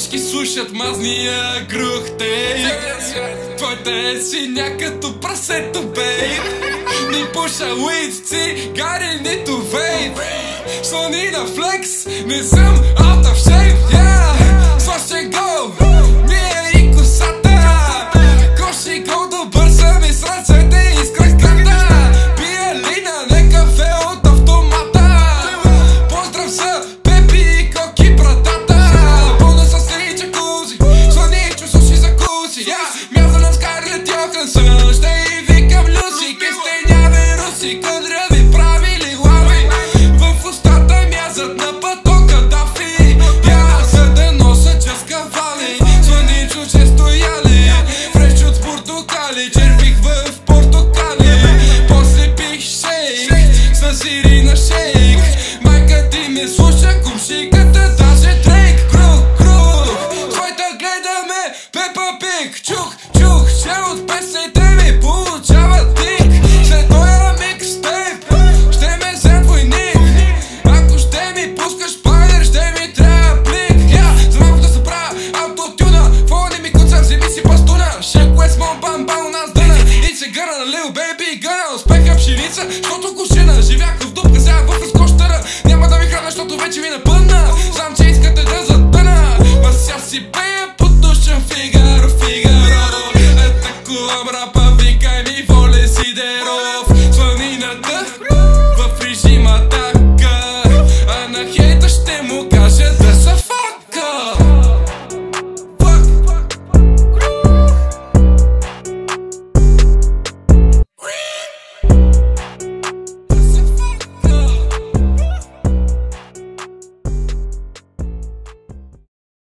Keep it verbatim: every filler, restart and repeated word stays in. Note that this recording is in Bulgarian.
Всички слушат мазния грухтейк. Твоята е синя като прасето, бейт. Ни пуша уид, цигари, нито вейп. Слони на флекс, не съм авто.